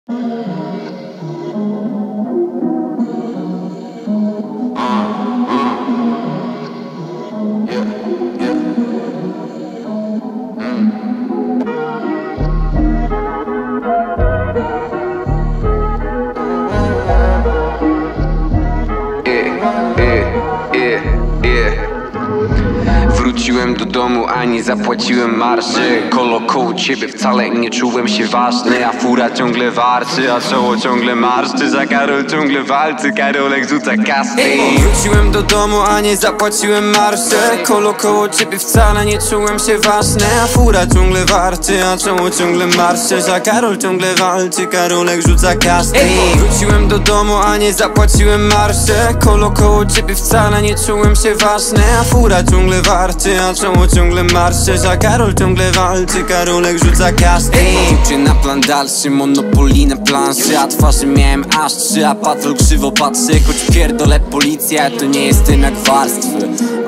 Wróciłem do domu, a nie zapłaciłem marszy. Kolo koło ciebie, wcale nie czułem się ważny. A fura ciągle warczy, a czoło ciągle marszczy. Za Karol ciągle walczy, Karolek rzuca kasy. Wróciłem do domu, a nie zapłaciłem marszy. Kolo koło ciebie, wcale nie czułem się ważny. A fura ciągle warczy, a czoło ciągle marszczy. Za Karol ciągle walczy, Karolek rzuca kasy. Wróciłem do domu, a nie zapłaciłem marszy. Kolo koło ciebie, wcale nie czułem się ważny. A fura ciągle warczy, a czoło ciągle marszczy. Za Karol ciągle walczy, Karolek rzuca kasy. Czy na plan dalszy, monopoli na planszy. A twarzy miałem aż 3, a patrol krzywo patrzy. Choć pierdolę policja, to nie jestem jak warstwy.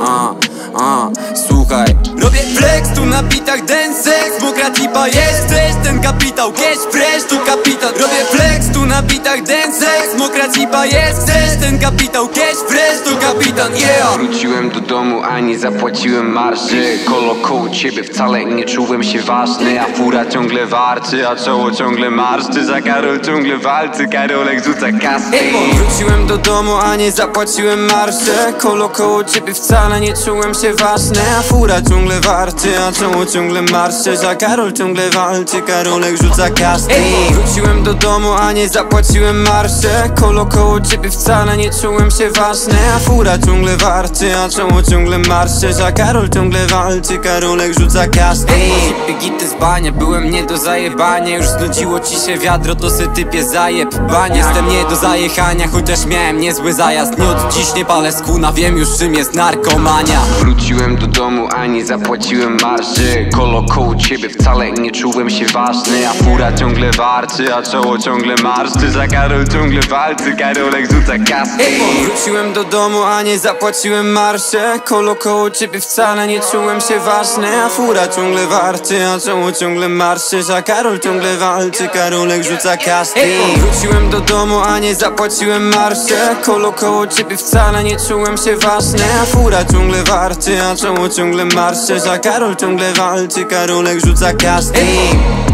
Słuchaj, robię flex tu na bitach, den seks. Mokra tipa jesteś, ten kapitał cash fresh, tu kapitan. Robię flex tu na bitach, den seks. Mokra tipa jesteś, ten kapitał cash fresh, tu kapitan, yeah. Wróciłem do domu, a nie zapłaciłem marszy. Kolo koło ciebie, wcale nie czułem się ważny. A fura ciągle warczy, a czoło ciągle marszczy. Za Karol ciągle walczy, Karolek rzuca kasy. Wróciłem do domu, a nie zapłaciłem marszy. Kolo koło ciebie, wcale nie czułem się ważny. A fura ciągle warczy, a czoło ciągle marszczy. Za Karol ciągle walczy, Karolek rzuca kasy. Wróciłem do domu, a nie zapłaciłem marszy. Kolo koło ciebie, wcale nie czułem się ważny. A fura ciągle warczy, a czoło ciągle marszczy. Za Karol ciągle walczy, Karolek rzuca kasy. Gity z bania, byłem nie do zajebania. Już znudziło ci się wiadro, to se typie zajeb bania. Jestem nie do zajechania, chociaż miałem niezły zajazd. Nie od dziś nie palę skuna, wiem już czym jest narkomania. Wróciłem do domu, a nie zapłaciłem marszy. Kolo koło ciebie, wcale nie czułem się ważny. A fura ciągle warczy, a czoło ciągle marszczy. Za Karol ciągle walczy, Karolek rzuca kasy. Wróciłem do domu, a nie zapłaciłem marszy. Kolo koło ciebie, wcale nie czułem się ważny. A fura ciągle warczy, a czoło ciągle marszczy. Za Karol ciągle walczy, Karolek rzuca kasy. Wróciłem do domu, a nie zapłaciłem marszy. Kolo koło ciebie, wcale nie czułem się ważny. A fura ciągle warczy, a czoło ciągle marszczy. Za Karol ciągle walczy, Karolek rzuca kasy.